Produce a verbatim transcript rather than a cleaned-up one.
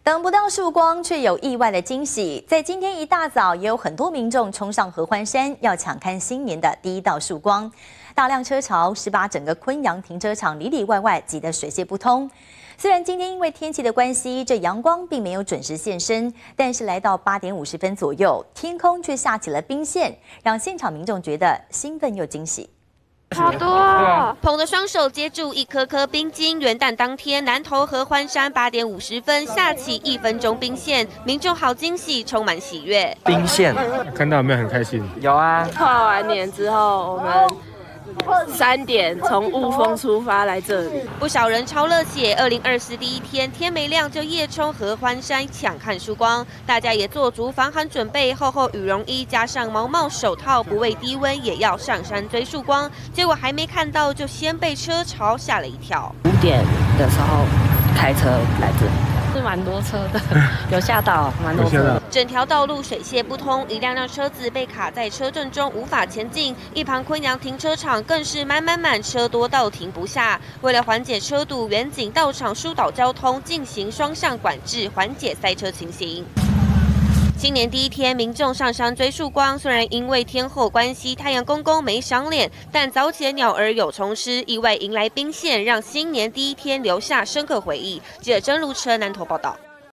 等不到曙光，却有意外的惊喜。在今天一大早，也有很多民众冲上合欢山，要抢看新年的第一道曙光。大量车潮是把整个昆阳停车场里里外外挤得水泄不通。虽然今天因为天气的关系，这阳光并没有准时现身，但是来到八点五十分左右，天空却下起了冰线，让现场民众觉得兴奋又惊喜。 好多、哦，捧着双手接住一颗颗冰晶。元旦当天，南投合欢山八点五十分下起一分钟冰线，民众好惊喜，充满喜悦。 冰线， 看到有没有很开心？ 有啊。 跨完年之后，我们三点从雾峰出发来这里， 不少人超热血。二零二四第一天，天没亮就夜冲合欢山抢看曙光，大家也做足防寒准备，厚厚羽绒衣加上毛帽手套，不畏低温也要上山追曙光。结果还没看到，就先被车潮吓了一跳。 五点的时候开车来这里。 是蛮多车的，有吓到，蛮多车的。 整条道路水泄不通，一辆辆车子被卡在车阵中，无法前进。一旁昆阳停车场更是满满满，车多到停不下。为了缓解车堵，远警到场疏导交通，进行双向管制，缓解塞车情形。 新年第一天，民众上山追曙光。虽然因为天候关系，太阳公公没赏脸，但早起的鸟儿有虫吃，意外迎来冰线，让新年第一天留下深刻回忆。记者曾如成南投报道。